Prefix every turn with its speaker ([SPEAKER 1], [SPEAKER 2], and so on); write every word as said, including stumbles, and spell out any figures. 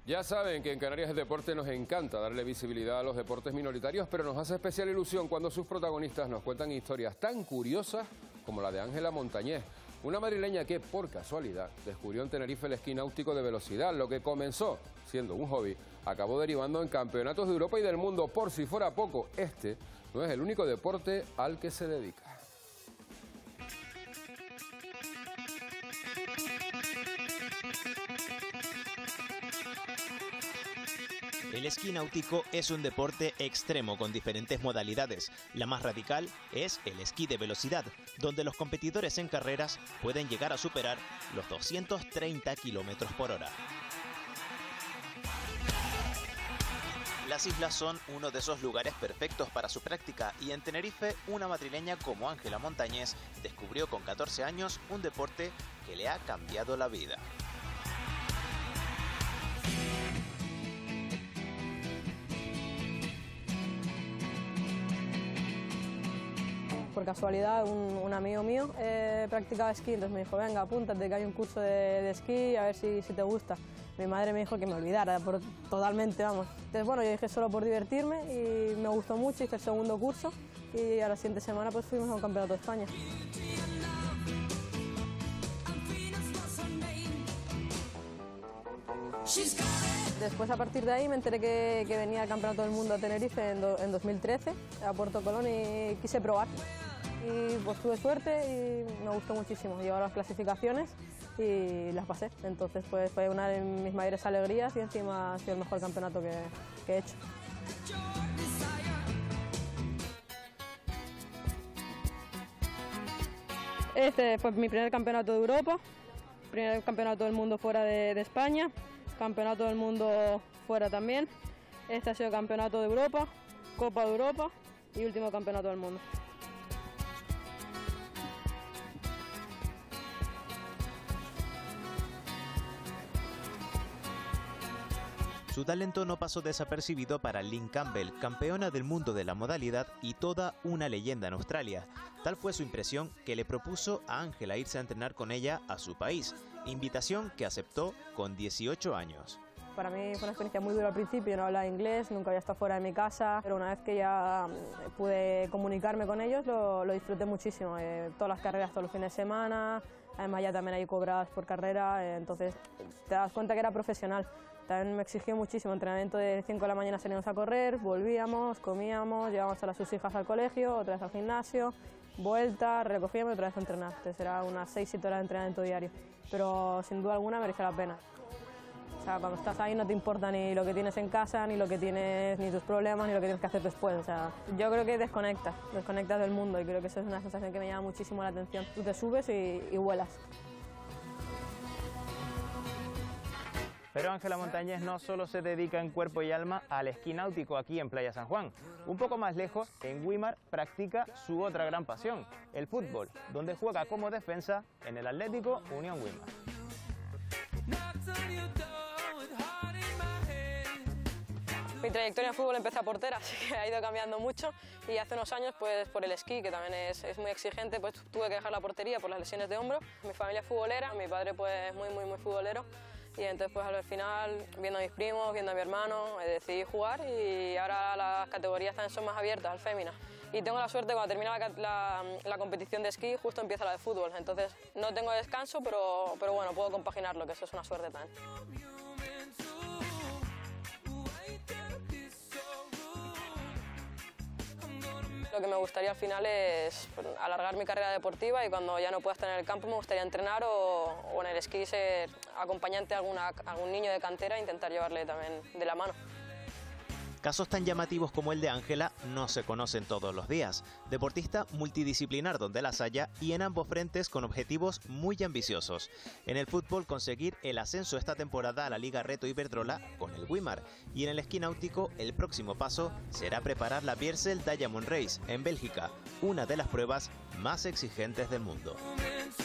[SPEAKER 1] Ya saben que en Canarias Deporte nos encanta darle visibilidad a los deportes minoritarios, pero nos hace especial ilusión cuando sus protagonistas nos cuentan historias tan curiosas como la de Ángela Montañés, una madrileña que, por casualidad, descubrió en Tenerife el esquí náutico de velocidad. Lo que comenzó siendo un hobby acabó derivando en campeonatos de Europa y del mundo. Por si fuera poco, este no es el único deporte al que se dedica.
[SPEAKER 2] El esquí náutico es un deporte extremo con diferentes modalidades. La más radical es el esquí de velocidad, donde los competidores en carreras pueden llegar a superar los doscientos treinta kilómetros por hora. Las islas son uno de esos lugares perfectos para su práctica y en Tenerife una madrileña como Ángela Montañés descubrió con catorce años un deporte que le ha cambiado la vida.
[SPEAKER 3] Por casualidad, un, un amigo mío eh, practicaba esquí, entonces me dijo, venga, apúntate que hay un curso de, de esquí, a ver si, si te gusta. Mi madre me dijo que me olvidara por, totalmente, vamos. Entonces, bueno, yo dije solo por divertirme y me gustó mucho, hice el segundo curso y a la siguiente semana pues fuimos a un campeonato de España. Después, a partir de ahí, me enteré que, que venía el Campeonato del Mundo a Tenerife en, do, en dos mil trece, a Puerto Colón, y quise probar. Y pues tuve suerte y me gustó muchísimo. Llegué a las clasificaciones y las pasé. Entonces pues fue una de mis mayores alegrías y encima ha sido el mejor campeonato que, que he hecho. Este fue mi primer campeonato de Europa, primer campeonato del mundo fuera de, de España, campeonato del mundo fuera también. Este ha sido campeonato de Europa, Copa de Europa y último campeonato del mundo.
[SPEAKER 2] Su talento no pasó desapercibido para Lynn Campbell, campeona del mundo de la modalidad y toda una leyenda en Australia. Tal fue su impresión que le propuso a Ángela irse a entrenar con ella a su país, invitación que aceptó con dieciocho años.
[SPEAKER 3] Para mí fue una experiencia muy dura al principio, yo no hablaba inglés, nunca había estado fuera de mi casa, pero una vez que ya pude comunicarme con ellos lo, lo disfruté muchísimo. Eh, todas las carreras, todos los fines de semana, además ya también hay cobradas por carrera, eh, entonces te das cuenta que era profesional. También me exigió muchísimo, entrenamiento de cinco de la mañana salíamos a correr, volvíamos, comíamos, llevábamos a las sus hijas al colegio, otra vez al gimnasio, vuelta, recogíamos y otra vez a entrenar. Entonces era unas seis siete horas de entrenamiento diario, pero sin duda alguna mereció la pena. O sea, cuando estás ahí no te importa ni lo que tienes en casa, ni lo que tienes, ni tus problemas, ni lo que tienes que hacer después. O sea, yo creo que desconectas, desconectas del mundo y creo que eso es una sensación que me llama muchísimo la atención. Tú te subes y, y vuelas.
[SPEAKER 4] Pero Ángela Montañés no solo se dedica en cuerpo y alma al esquí náutico aquí en Playa San Juan. Un poco más lejos, en Güímar, practica su otra gran pasión, el fútbol, donde juega como defensa en el Atlético Unión Güímar.
[SPEAKER 3] Mi trayectoria en fútbol empecé a portera, así que ha ido cambiando mucho y hace unos años pues por el esquí, que también es, es muy exigente, pues tuve que dejar la portería por las lesiones de hombro. Mi familia es futbolera, mi padre pues muy muy muy futbolero y entonces pues al final viendo a mis primos, viendo a mi hermano, decidí jugar y ahora las categorías también son más abiertas, al fémina. Y tengo la suerte cuando termina la, la, la competición de esquí justo empieza la de fútbol, entonces no tengo descanso pero, pero bueno, puedo compaginarlo, que eso es una suerte también. Lo que me gustaría al final es alargar mi carrera deportiva y cuando ya no pueda estar en el campo me gustaría entrenar o, o en el esquí ser acompañante de alguna, algún niño de cantera e intentar llevarle también de la mano.
[SPEAKER 2] Casos tan llamativos como el de Ángela no se conocen todos los días. Deportista multidisciplinar donde las haya y en ambos frentes con objetivos muy ambiciosos. En el fútbol conseguir el ascenso esta temporada a la Liga Reto Iberdrola con el Güímar. Y en el esquí náutico el próximo paso será preparar la Viersel Diamond Race en Bélgica, una de las pruebas más exigentes del mundo.